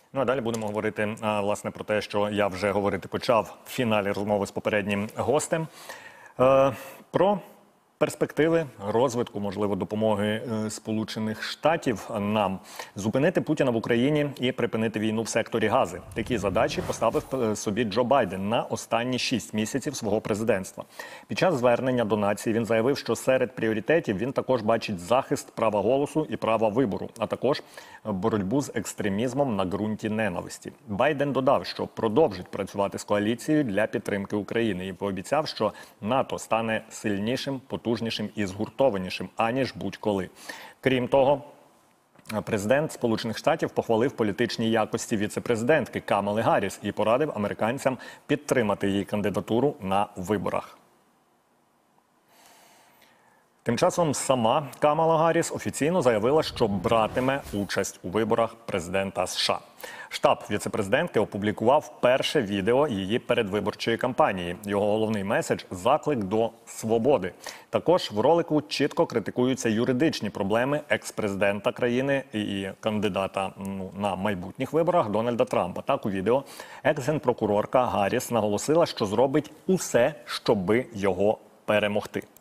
Ну а далі будемо говорити власне про те, що я вже говорити почав в фіналі розмови з попереднім гостем. Про перспективи розвитку, можливо, допомоги Сполучених Штатів нам зупинити Путіна в Україні і припинити війну в секторі Гази. Такі задачі поставив собі Джо Байден на останні 6 місяців свого президентства. Під час звернення до нації він заявив, що серед пріоритетів він також бачить захист права голосу і права вибору, а також боротьбу з екстремізмом на ґрунті ненависті. Байден додав, що продовжить працювати з коаліцією для підтримки України і пообіцяв, що НАТО стане сильнішим, потужнішим і згуртованішим, аніж будь-коли. Крім того, президент Сполучених Штатів похвалив політичні якості віце-президентки Камали Гарріс і порадив американцям підтримати її кандидатуру на виборах. Тим часом сама Камала Гарріс офіційно заявила, що братиме участь у виборах президента США. Штаб віце-президентки опублікував перше відео її передвиборчої кампанії. Його головний меседж – заклик до свободи. Також в ролику чітко критикуються юридичні проблеми екс-президента країни і кандидата на майбутніх виборах Дональда Трампа. Так, у відео екс-генпрокурорка Гарріс наголосила, що зробить усе, щоби його перемогти.